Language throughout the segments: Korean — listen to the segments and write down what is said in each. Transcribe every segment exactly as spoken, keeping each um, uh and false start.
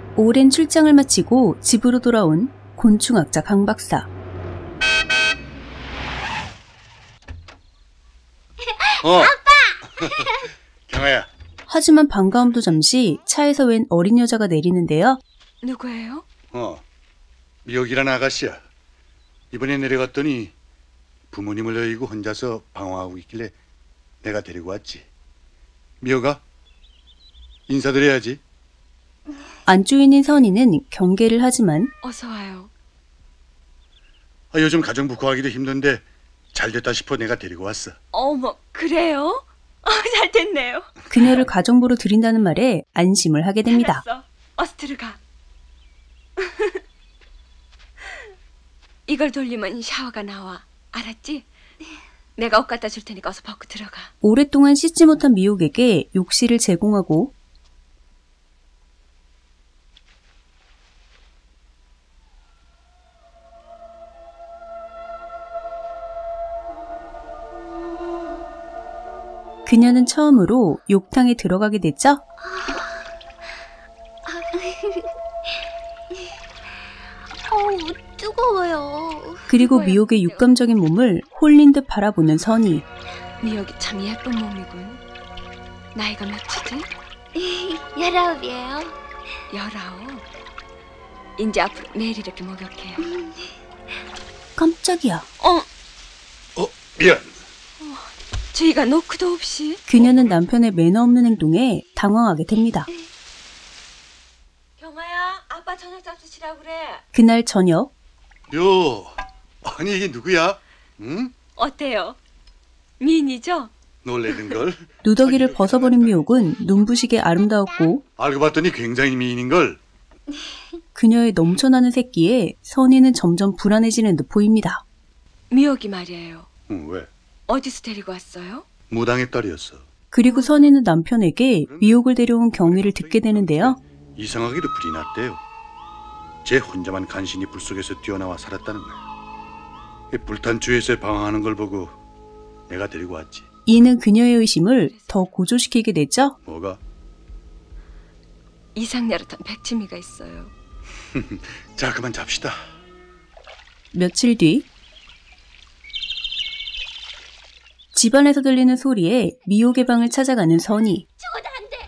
오랜 출장을 마치고 집으로 돌아온 곤충학자 강 박사. 어. 아빠! 경아야. 하지만 반가움도 잠시 차에서 웬 어린 여자가 내리는데요. 누구예요? 어, 미역이란 아가씨야. 이번에 내려갔더니 부모님을 여의고 혼자서 방황하고 있길래 내가 데리고 왔지. 미역아, 인사드려야지. 안주인인 선희는 경계를 하지만 어서 와요. 아, 요즘 가정부 구하기도 힘든데 잘됐다 싶어 내가 데리고 왔어. 어머, 그래요? 어, 잘 됐네요. 그녀를 가정부로 들인다는 말에 안심을 하게 됩니다. 알았어. 어서 들어가. 이걸 돌리면 샤워가 나와. 알았지? 내가 옷 갖다 줄 테니까 어서 벗고 들어가. 오랫동안 씻지 못한 미옥에게 욕실을 제공하고 그녀는 처음으로 욕탕에 들어가게 됐죠. 어우, 뜨거워요. 그리고 미옥의 육감적인 몸을 홀린 듯 바라보는 선희. 미역이 참 예쁜 몸이군. 나이가 몇이지? 열아홉이에요. 열아홉. 이제 앞으로 매일 이렇게 목욕해요. 깜짝이야. 어? 어, 미안. 저희가 노크도 없이. 그녀는 남편의 매너 없는 행동에 당황하게 됩니다. 경아야, 아빠 저녁 잡수시라고 그래. 그날 저녁. 요, 아니 이게 누구야? 응? 어때요? 미인이죠? 놀래는걸? 누더기를 벗어버린 미옥은 눈부시게 아름다웠고 알고 봤더니 굉장히 미인인걸? 그녀의 넘쳐나는 새끼에 선희는 점점 불안해지는 듯 보입니다. 미역이 말이에요. 응, 왜? 어디서 데리고 왔어요? 무당의 딸이었어. 그리고 선희는 남편에게 미옥을 데려온 경위를 듣게 되는데요. 이상하게도 불이 났대요. 쟤 혼자만 간신히 불 속에서 뛰어나와 살았다는 거야. 불탄 주에서 방황하는 걸 보고 내가 데리고 왔지. 이는 그녀의 의심을 더 고조시키게 됐죠. 뭐가? 이상야릇한 백치미가 있어요. 자, 그만 잡시다. 며칠 뒤 집안에서 들리는 소리에 미옥의 방을 찾아가는 선희. 죽어도 안 돼.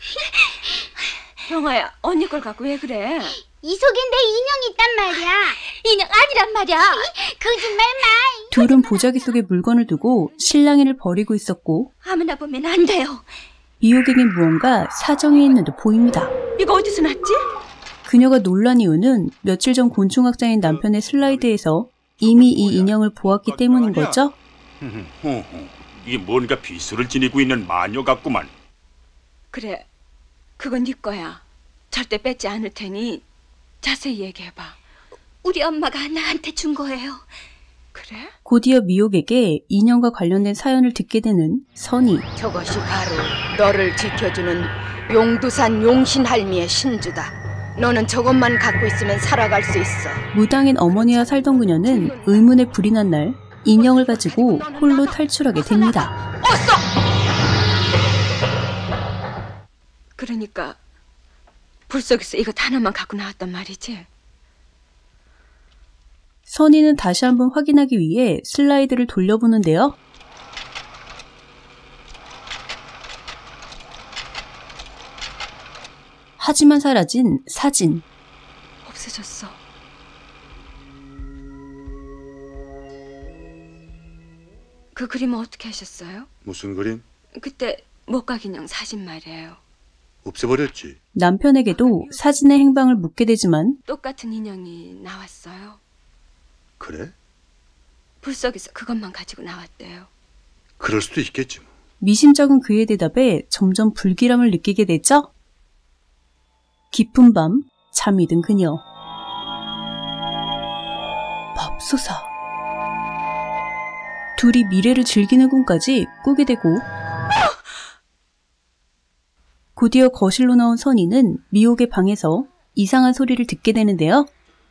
경아야, 언니 걸 갖고 왜 그래? 이 속에 내 인형이 있단 말이야. 인형 아니란 말이야. 거짓말 마. 둘은 보자기 속에 물건을 두고 실랑이를 벌이고 있었고 아무나 보면 안 돼요. 미옥에겐 무언가 사정이 있는 듯 보입니다. 이거 어디서 났지? 그녀가 놀란 이유는 며칠 전 곤충학자인 남편의 슬라이드에서 이미 이 인형을 보았기 때문인 거죠? 이게 뭔가 비수를 지니고 있는 마녀 같구만. 그래, 그건 네 거야. 절대 뺏지 않을 테니 자세히 얘기해봐. 우리 엄마가 나한테 준 거예요. 그래? 곧이어 미옥에게 인형과 관련된 사연을 듣게 되는 선희. 저것이 바로 너를 지켜주는 용두산 용신할미의 신주다. 너는 저것만 갖고 있으면 살아갈 수 있어. 무당인 어머니와 살던 그녀는 의문에 불이 난 날 인형을 가지고 홀로 탈출하게 됩니다. 어서! 그러니까 불 속에서 이것 하나만 갖고 나왔단 말이지? 선희는 다시 한번 확인하기 위해 슬라이드를 돌려보는데요. 하지만 사라진 사진. 없어졌어. 그 그림은 어떻게 하셨어요? 무슨 그림? 그때 목각 인형 사진 말이에요. 없애버렸지. 남편에게도 사진의 행방을 묻게 되지만 똑같은 인형이 나왔어요. 그래? 불 속에서 그것만 가지고 나왔대요. 그럴 수도 있겠지 뭐. 미심쩍은 그의 대답에 점점 불길함을 느끼게 됐죠? 깊은 밤 잠이 든 그녀. 맙소사. 둘이 미래를 즐기는 꿈까지 꾸게 되고 곧이어 거실로 나온 선희는 미옥의 방에서 이상한 소리를 듣게 되는데요.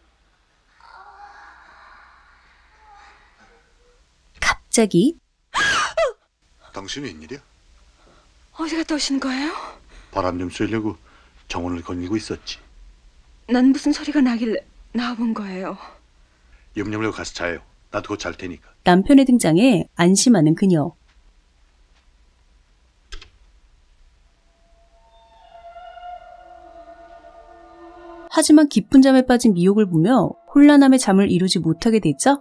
갑자기 당신 웬일이야? 어디 갔다 오신 거예요? 바람 좀 쐬려고 정원을 거닐고 있었지. 난 무슨 소리가 나길래 나와본 거예요. 염려 말고 가서 자요. 나도 곧 잘 테니까. 남편의 등장에 안심하는 그녀. 하지만 깊은 잠에 빠진 미옥을 보며 혼란함에 잠을 이루지 못하게 됐죠.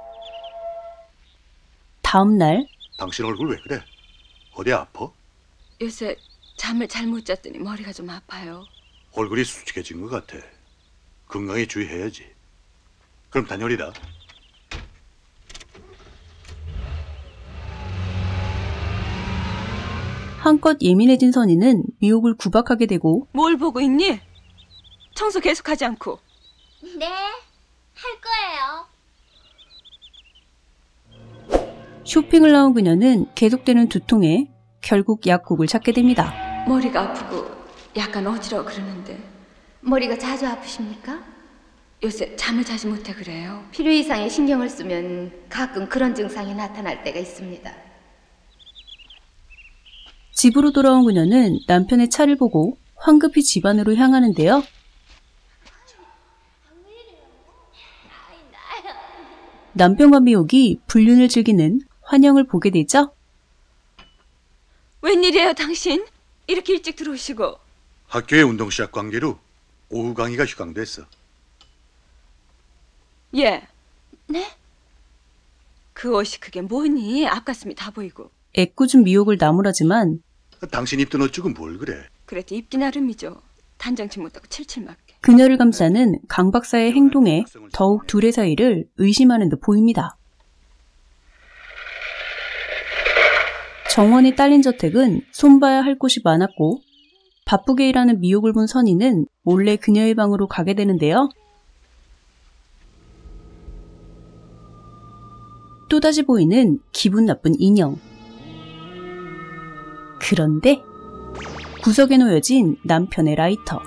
다음 날 당신 얼굴 왜 그래? 어디 아파? 요새 잠을 잘 못 잤더니 머리가 좀 아파요. 얼굴이 수축해진 것 같아. 건강에 주의해야지. 그럼 다녀오리다. 한껏 예민해진 선희는 미옥을 구박하게 되고 뭘 보고 있니? 청소 계속하지 않고. 네, 할 거예요. 쇼핑을 나온 그녀는 계속되는 두통에 결국 약국을 찾게 됩니다. 머리가 아프고 약간 어지러워 그러는데 머리가 자주 아프십니까? 요새 잠을 자지 못해 그래요. 필요 이상의 신경을 쓰면 가끔 그런 증상이 나타날 때가 있습니다. 집으로 돌아온 그녀는 남편의 차를 보고 황급히 집 안으로 향하는데요. 남편과 미옥이 불륜을 즐기는 환영을 보게 되죠. 웬일이에요 당신? 이렇게 일찍 들어오시고. 학교의 운동 시작 관계로 오후 강의가 휴강됐어. 예. 네? 그 옷이 그게 뭐니? 앞가슴이 다 보이고. 애꿎은 미옥을 나무라지만 당신 입던 옷 주고 뭘 그래? 그래도 입기 나름이죠. 단정치 못하고 칠칠 맞게. 그녀를 감싸는 강 박사의 행동에 더욱 둘의 사이를 의심하는 듯 보입니다. 정원이 딸린 저택은 손봐야 할 곳이 많았고 바쁘게 일하는 미옥을 본 선희는 몰래 그녀의 방으로 가게 되는데요. 또다시 보이는 기분 나쁜 인형. 그런데 구석에 놓여진 남편의 라이터.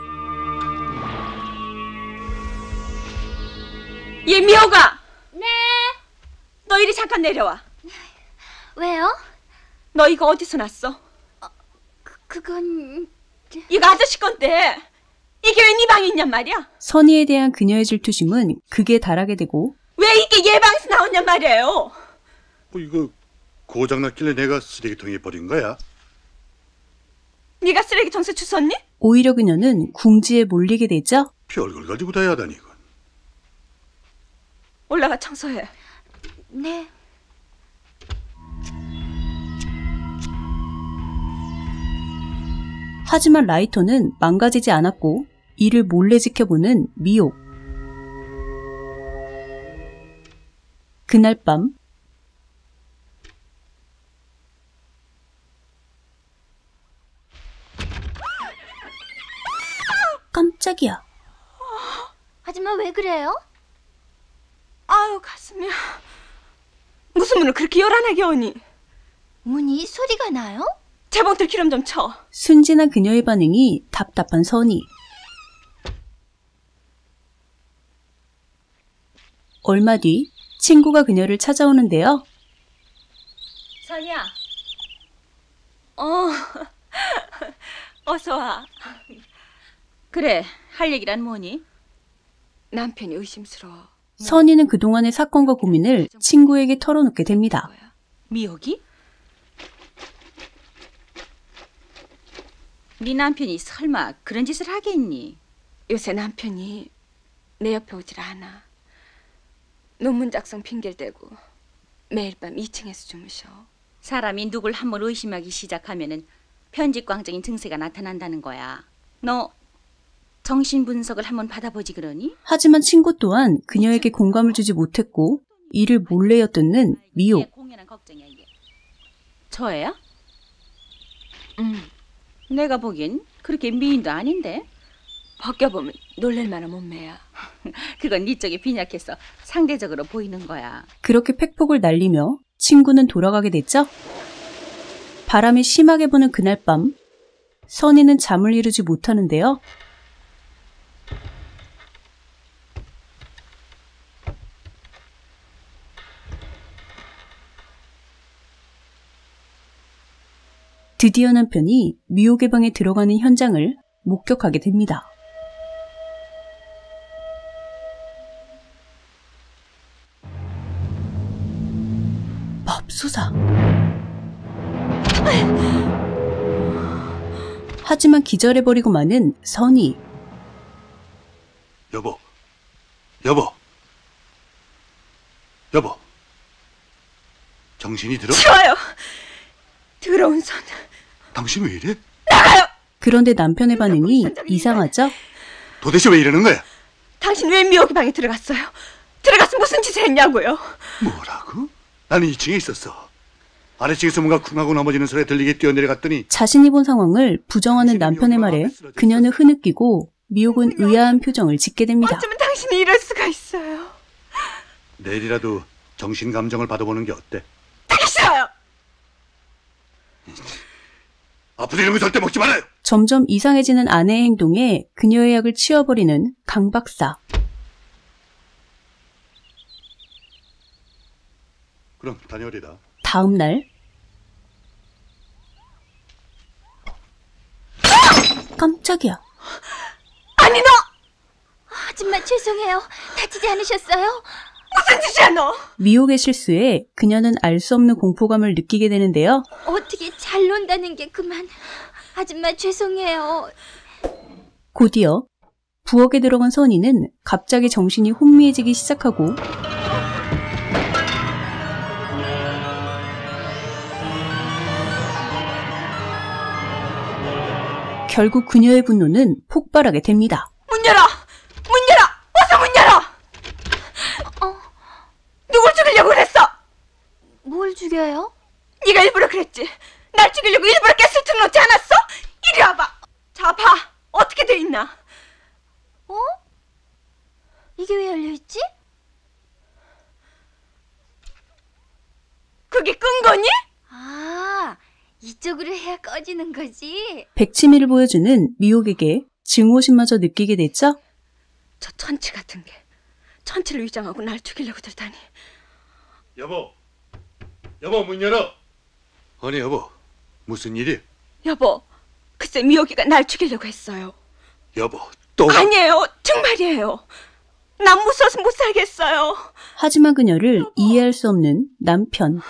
얘 미호가! 네. 너 이리 잠깐 내려와. 왜요? 너 이거 어디서 났어? 그, 그건... 이거 아저씨 건데 이게 왜 네 방에 있냔 말이야? 선희에 대한 그녀의 질투심은 극에 달하게 되고 왜 이게 얘 방에서 나왔냔 말이에요? 뭐 이거 고장났길래 내가 쓰레기통에 버린 거야? 네가 쓰레기 청소 주웠니? 오히려 그녀는 궁지에 몰리게 되죠. 별걸 가지고 다야 하다니 이건. 올라가 청소해. 네. 하지만 라이터는 망가지지 않았고 이를 몰래 지켜보는 미옥. 그날 밤 깜짝이야. 하지만 왜 그래요? 아유 가슴이야. 무슨 문을 그렇게 요란하게 여니? 문이 소리가 나요? 재봉틀 기름 좀 쳐. 순진한 그녀의 반응이 답답한 선희. 얼마 뒤 친구가 그녀를 찾아오는데요. 선이야. 어. 어서 와. 그래, 할 얘기란 뭐니? 남편이 의심스러워. 선희는 그동안의 사건과 고민을 친구에게 털어놓게 됩니다. 미옥이? 네 남편이 설마 그런 짓을 하겠니? 요새 남편이 내 옆에 오질 않아. 논문 작성 핑계를 대고 매일 밤 이 층에서 주무셔. 사람이 누굴 한번 의심하기 시작하면은 편집광적인 증세가 나타난다는 거야. 너 정신분석을 한번 받아보지 그러니? 하지만 친구 또한 그녀에게 공감을 주지 못했고 이를 몰래 엿듣는 미옥. 이게 공연한 걱정이야 이게. 저 애야? 응. 내가 보기엔 그렇게 미인도 아닌데. 벗겨보면 놀랄만한 몸매야. 그건 네 쪽이 빈약해서 상대적으로 보이는 거야. 그렇게 팩폭을 날리며 친구는 돌아가게 됐죠. 바람이 심하게 부는 그날 밤 선희는 잠을 이루지 못하는데요. 드디어 남편이 미옥의 방에 들어가는 현장을 목격하게 됩니다. 맙소사. 하지만 기절해버리고 마는 선희. 여보, 여보, 여보. 정신이 들어? 치워요. 더러운 손. 당신 왜 이래? 나가요. 그런데 남편의 반응이 이상하죠? 도대체 왜 이러는 거야? 당신 왜 미호기 방에 들어갔어요? 들어가서 무슨 짓을 했냐고요? 뭐라고? 나는 이 층에 있었어. 아래층에서 뭔가 쿵하고 넘어지는 소리가 들리게 뛰어내려갔더니 자신이 본 상황을 부정하는 남편의 말에 그녀는 흐느끼고 미옥은 의아한 표정을 짓게 됩니다. 어쩌면 당신이 이럴 수가 있어요. 내일이라도 정신 감정을 받아보는 게 어때? 하기 싫어요. 앞으로 이런 거 절대 먹지 말아요. 점점 이상해지는 아내의 행동에 그녀의 약을 치워버리는 강 박사. 그럼 다녀오리다. 다음 날 깜짝이야. 아니 너! 아줌마 죄송해요. 다치지 않으셨어요? 무슨 짓이야 너! 미옥의 실수에 그녀는 알 수 없는 공포감을 느끼게 되는데요. 어떻게 잘 논다는 게 그만. 아줌마 죄송해요. 곧이어 부엌에 들어간 선희는 갑자기 정신이 혼미해지기 시작하고 결국 그녀의 분노는 폭발하게 됩니다. 문 열어! 문 열어! 어서 문 열어! 어, 누굴 죽이려고 그랬어? 뭘 죽여요? 네가 일부러 그랬지. 날 죽이려고 일부러 가스를 틀어놓지 않았어? 이리 와봐. 자, 봐. 어떻게 돼 있나? 어? 이게 왜 열려있지? 그게 끈 거니? 아, 이쪽으로 해야 꺼지는 거지? 백치미를 보여주는 미옥에게 증오심마저 느끼게 됐죠? 저 천치 같은 게 천치를 위장하고 날 죽이려고 들다니. 여보, 여보 문 열어. 아니 여보, 무슨 일이? 여보, 글쎄 미호기가 날 죽이려고 했어요. 여보, 또 아니에요, 정말이에요. 난 무서워서 못 살겠어요. 하지만 그녀를 이해할 수 없는 남편.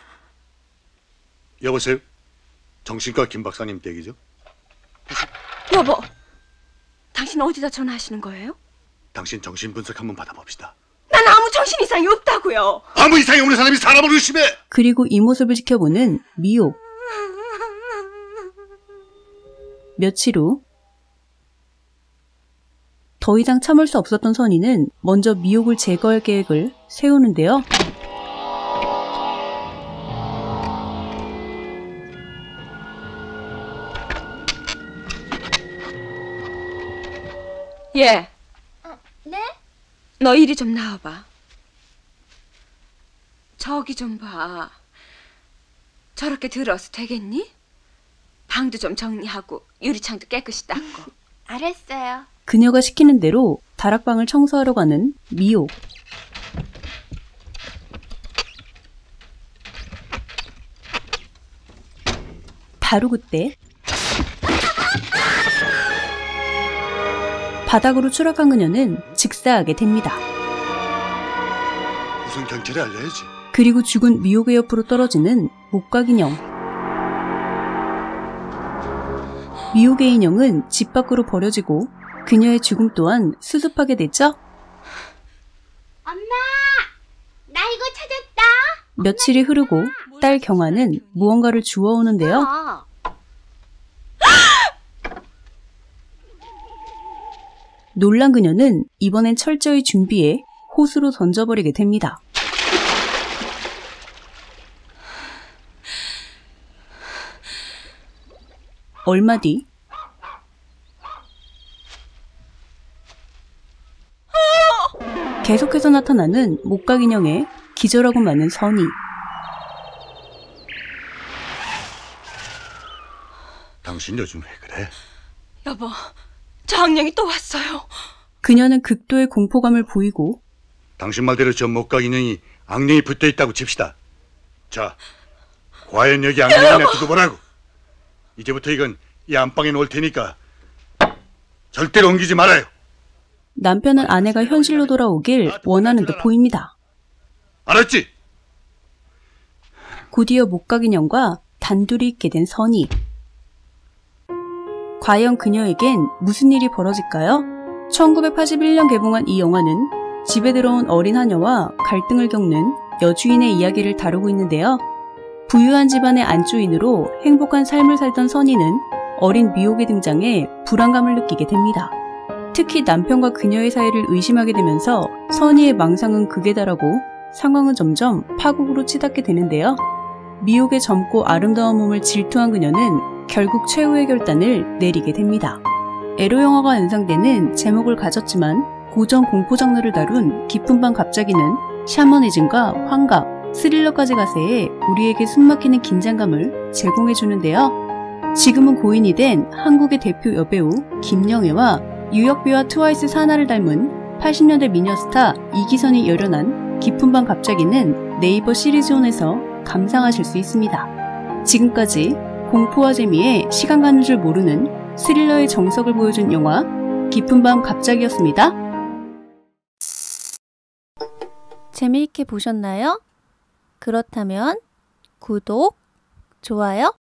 여보세요? 정신과 김 박사님 댁이죠? 여보, 당신 어디다 전화하시는 거예요? 당신 정신 분석 한번 받아봅시다. 난 아무 정신 이상이 없다고요. 아무 이상이 없는 사람이 사람을 의심해! 그리고 이 모습을 지켜보는 미옥. 며칠 후 더 이상 참을 수 없었던 선희는 먼저 미옥을 제거할 계획을 세우는데요. 예. 어, 네? 너 이리 좀 나와봐. 저기 좀 봐. 저렇게 들어서 되겠니? 방도 좀 정리하고 유리창도 깨끗이 닦고. 알았어요. 그녀가 시키는 대로 다락방을 청소하러 가는 미옥. 바로 그때 바닥으로 추락한 그녀는 직사하게 됩니다. 우선 경찰에 알려야지. 그리고 죽은 미옥의 옆으로 떨어지는 목각 인형. 미옥의 인형은 집 밖으로 버려지고 그녀의 죽음 또한 수습하게 됐죠. 엄마! 나 이거 찾았다. 며칠이 흐르고 딸 경아는 무언가를 주워오는데요. 어. 놀란 그녀는 이번엔 철저히 준비해 호수로 던져버리게 됩니다. 얼마 뒤 계속해서 나타나는 목각 인형에 기절하고 마는 선희. 당신 요즘 왜 그래? 여보, 저 악령이 또 왔어요. 그녀는 극도의 공포감을 보이고 당신 말대로 저 목각 인형이 악령이 붙어있다고 칩시다. 자, 과연 여기 악령이나 두고보라고. 이제부터 이건 이 안방에 놓을 테니까 절대로 옮기지 말아요. 남편은 아내가 현실로 돌아오길 원하는 듯 보입니다. 알았지? 곧이어 목각인형과 단둘이 있게 된 선희. 과연 그녀에겐 무슨 일이 벌어질까요? 천구백팔십일 년 개봉한 이 영화는 집에 들어온 어린 하녀와 갈등을 겪는 여주인의 이야기를 다루고 있는데요. 부유한 집안의 안주인으로 행복한 삶을 살던 선희는 어린 미옥의 등장에 불안감을 느끼게 됩니다. 특히 남편과 그녀의 사이를 의심하게 되면서 선희의 망상은 극에 달하고 상황은 점점 파국으로 치닫게 되는데요. 미옥의 젊고 아름다운 몸을 질투한 그녀는 결국 최후의 결단을 내리게 됩니다. 에로 영화가 연상되는 제목을 가졌지만 고전 공포 장르를 다룬 깊은 밤 갑자기는 샤머니즘과 환각, 스릴러까지 가세해 우리에게 숨막히는 긴장감을 제공해주는데요. 지금은 고인이 된 한국의 대표 여배우 김영애와 유혁비와 트와이스 사나를 닮은 팔십 년대 미녀 스타 이기선이 열연한 깊은 밤 갑자기는 네이버 시리즈온에서 감상하실 수 있습니다. 지금까지 공포와 재미에 시간 가는 줄 모르는 스릴러의 정석을 보여준 영화 깊은 밤 갑자기였습니다. 재미있게 보셨나요? 그렇다면 구독, 좋아요